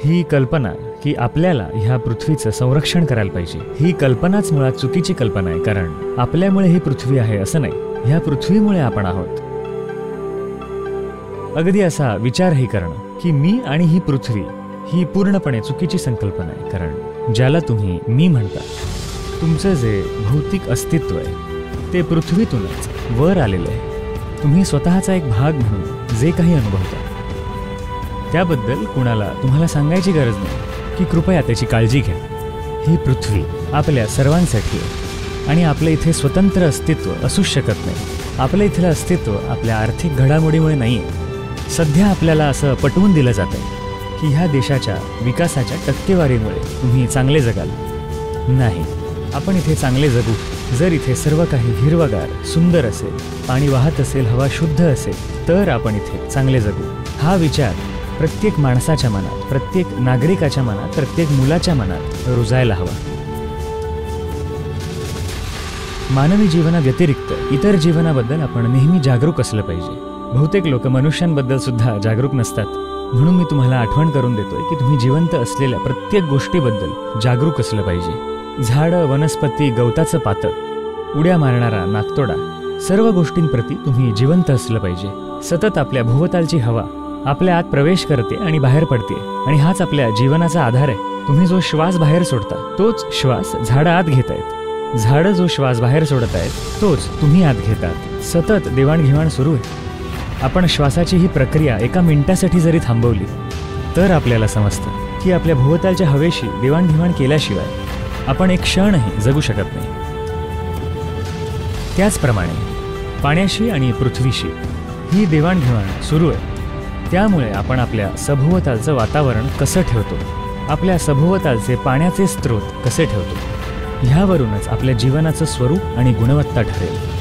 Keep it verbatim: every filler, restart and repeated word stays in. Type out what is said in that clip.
ही कल्पना की आपल्याला ह्या पृथ्वीचं संरक्षण करायला पाहिजे, ही कल्पनाच मुळात चुकीची कल्पना आहे. कारण आपल्यामुळे ही पृथ्वी आहे असं नाही, ह्या पृथ्वीमुळे आपण आहोत. अगदी असा विचारही करणं की मी आणि ही पृथ्वी ही पूर्णपणे चुकीची संकल्पना आहे. कारण ज्याला तुम्ही मी म्हणता, तुमचं जे भौतिक अस्तित्व आहे ते पृथ्वीतूनच वर आलेलं आहे. तुम्ही स्वतःचा एक भाग म्हणून जे काही अनुभवता त्याबद्दल कुणाला तुम्हाला सांगायची गरज नाही की कृपया त्याची काळजी घ्या. ही पृथ्वी आपल्या सर्वांसाठी आहे आणि आपलं इथे स्वतंत्र अस्तित्व असूच शकत नाही. आपलं इथलं अस्तित्व आपल्या आर्थिक घडामोडीमुळे नाही आहे. सध्या आपल्याला असं पटवून दिलं जात आहे की ह्या देशाच्या विकासाच्या टक्केवारीमुळे तुम्ही चांगले जगाल. नाही, आपण इथे चांगले जगू जर इथे सर्व काही हिरवगार सुंदर असेल, पाणी वाहत असेल, हवा शुद्ध असेल, तर आपण इथे चांगले जगू. हा विचार प्रत्येक माणसाच्या मनात, प्रत्येक नागरिकाच्या मनात, प्रत्येक मुलाच्या मनात रुजायला हवा. मानवी जीवनाव्यतिरिक्त इतर जीवनाबद्दल आपण नेहमी जागरूक असलं पाहिजे. बहुतेक लोक मनुष्यांबद्दल सुद्धा जागरूक नसतात. म्हणून मी तुम्हाला आठवण करून देतोय की तुम्ही जिवंत असलेल्या प्रत्येक गोष्टीबद्दल जागरूक असलं पाहिजे. झाडं, वनस्पती, गवताचं पातं, उड्या मारणारा नाकतोडा, सर्व गोष्टींप्रती तुम्ही जिवंत असलं पाहिजे. सतत आपल्या भोवतालची हवा आपल्या आत प्रवेश करते आणि बाहेर पडते आणि हाच आपल्या जीवनाचा आधार आहे. तुम्ही जो श्वास बाहेर सोडता तोच श्वास झाडं आत घेत आहेत. झाडं जो श्वास बाहेर सोडत आहेत तोच तुम्ही आत घेतात. सतत देवाणघेवाण सुरू आहे. आपण श्वासाची ही प्रक्रिया एका मिनिटासाठी जरी थांबवली तर आपल्याला समजतं की आपल्या भोवतालच्या हवेशी देवाणघेवाण केल्याशिवाय आपण एक क्षणही जगू शकत नाही. त्याचप्रमाणे पाण्याशी आणि पृथ्वीशी ही देवाणघेवाण सुरू आहे. त्यामुळे आपण आपल्या सभोवतालचं वातावरण कसं ठेवतो, आपल्या सभोवतालचे पाण्याचे स्रोत कसे ठेवतो, ह्यावरूनच आपल्या जीवनाचं स्वरूप आणि गुणवत्ता ठरेल.